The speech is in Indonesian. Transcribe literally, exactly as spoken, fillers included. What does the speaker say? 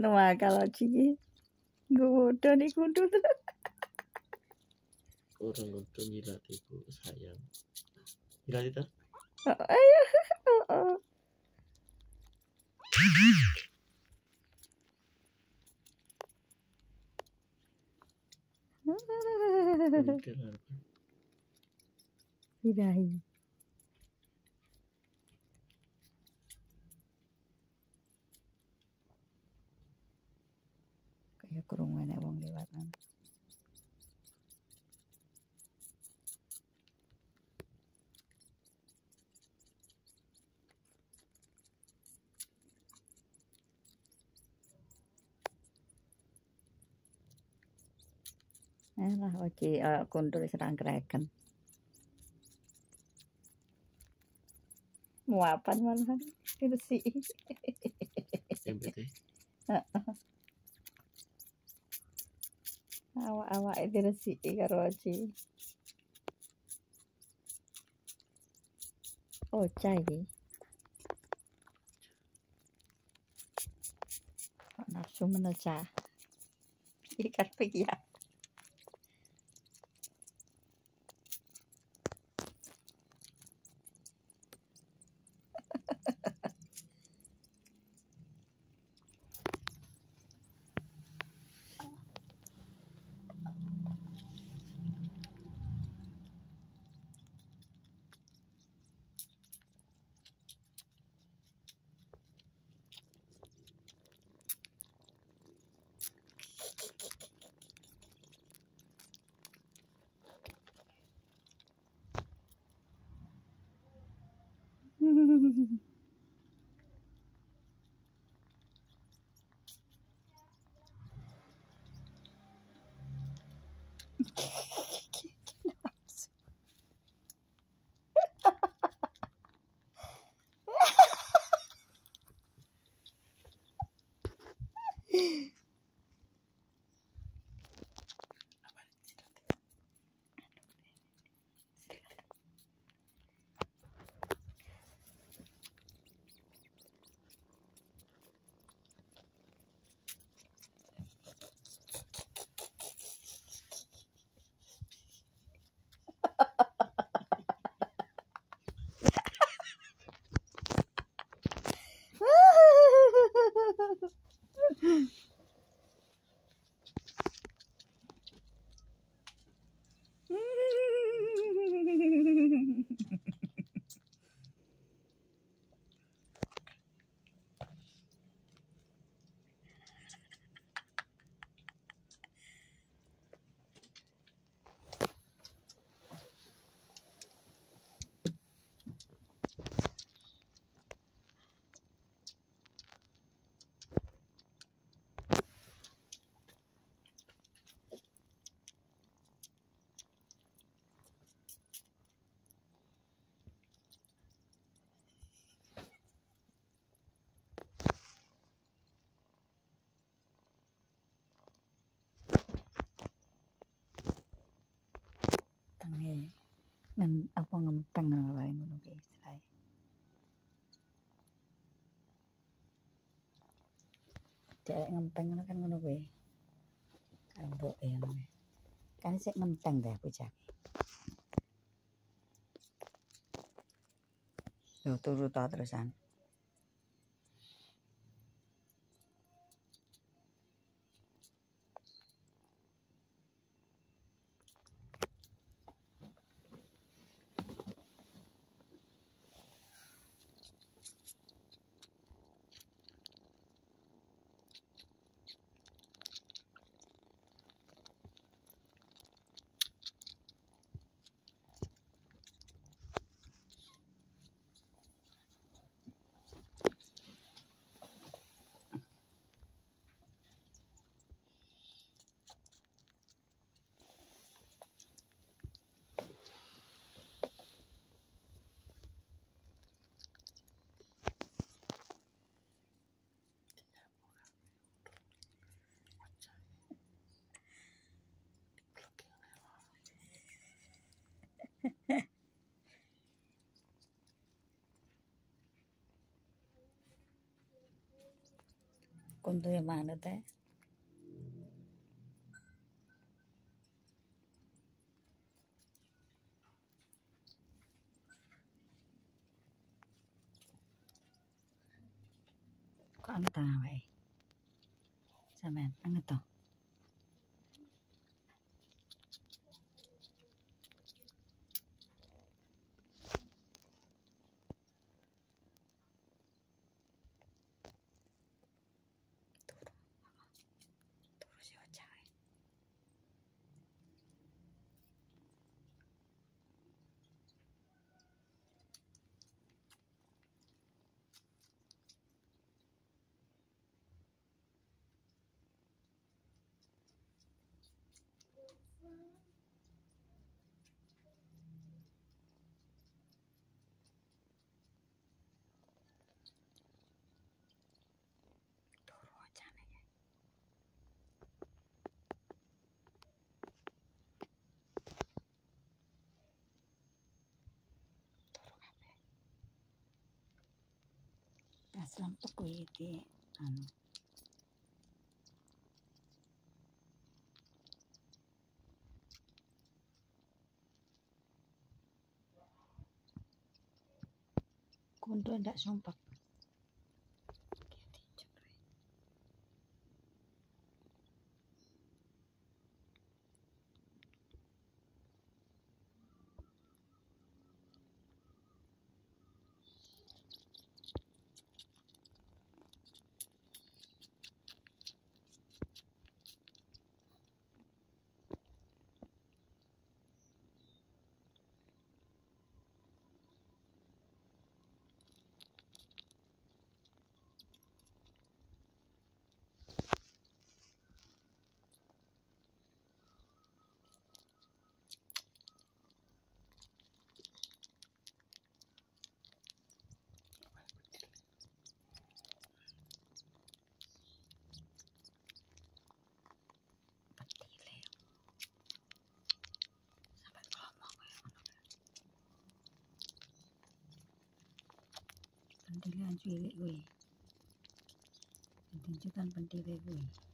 Kalau ciki gue udah nih kudu orang untuk jilat itu sayang jilat itu ayo Birahi kayak kerungan wong lewat nang eh lah oke uh, kuntul serang kreken muapan malahan bersih awak-awak itu resik karo Oci. Oca iki. Kok nafsu menecah. Iki karepe ya. Tangi men apa ngempeng wae ngono ki istilahé. Dek ngempeng ngono kan ngono kuwi. Karo mboke ngono. Kan sik ngempeng deh bocah. Yo turu ta terusan. Kuntu yang mana teh? Kok entah wae. Sampean ngeto. Turu si Ocha wae. Turu Ocha nih. Turu kabeh. Pas lempek kuwi di anu. Kuntu ndak sumpek. Pentile cilik kuwi. Ditunjukkan pentile kuwi.